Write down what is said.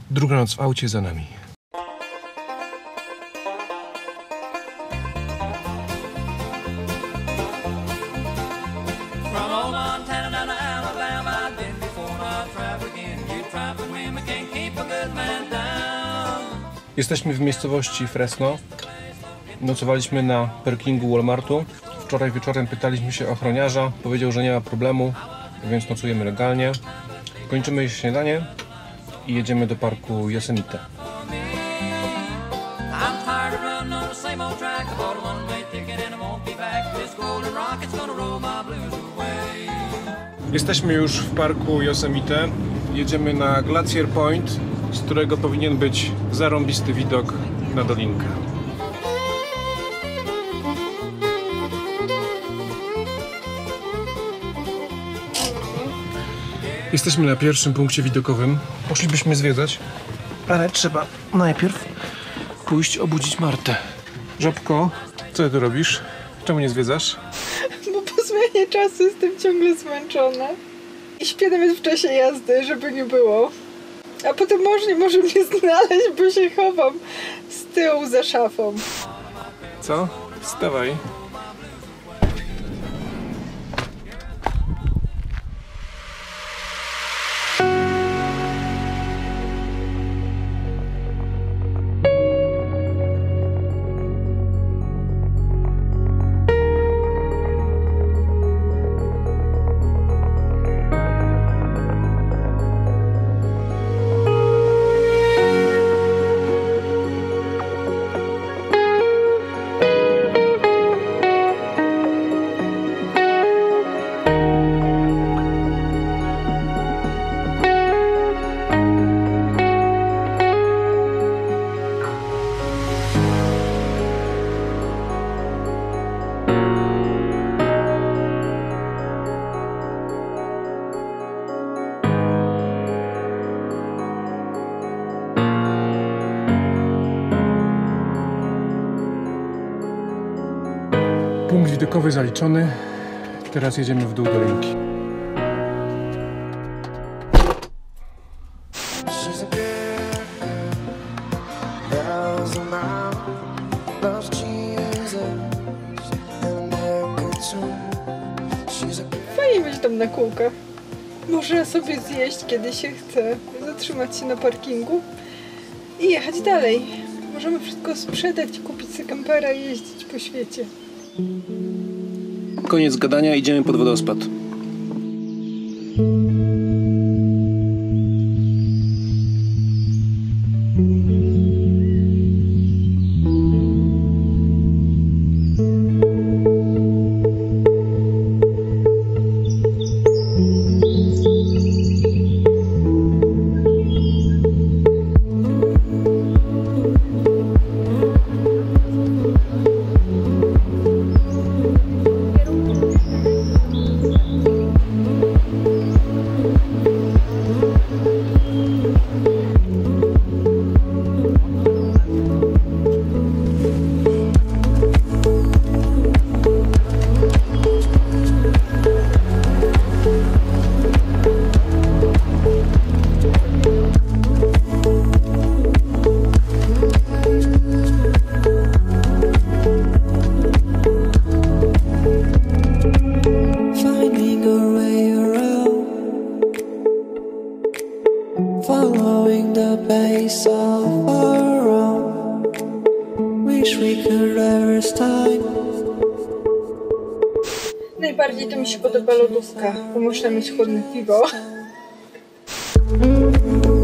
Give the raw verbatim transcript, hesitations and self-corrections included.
Druga noc w aucie za nami. Jesteśmy w miejscowości Fresno. Nocowaliśmy na parkingu Walmartu. Wczoraj wieczorem pytaliśmy się ochroniarza. Powiedział, że nie ma problemu, więc nocujemy legalnie. Kończymy śniadanie i jedziemy do parku Yosemite. Jesteśmy już w parku Yosemite. Jedziemy na Glacier Point, z którego powinien być zarąbisty widok na dolinkę. Jesteśmy na pierwszym punkcie widokowym. Poszlibyśmy zwiedzać, ale trzeba najpierw pójść obudzić Martę. Żabko, co ty tu robisz? Czemu nie zwiedzasz? Bo po zmianie czasu jestem ciągle zmęczona. I śpię nawet w czasie jazdy, żeby nie było. A potem mąż nie może mnie znaleźć, bo się chowam z tyłu za szafą. Co? Wstawaj. Punkt widokowy zaliczony. Teraz jedziemy w dół dolinki. Fajnie być tam na kółkach. Można sobie zjeść, kiedy się chce, zatrzymać się na parkingu i jechać dalej. Możemy wszystko sprzedać, kupić sobie kampera i jeździć po świecie. Koniec gadania, idziemy pod wodospad. Following the pace of our own, wish we could reverse time. Najbardziej to mi się podoba lodówka, bo można mieć chłodne piwo.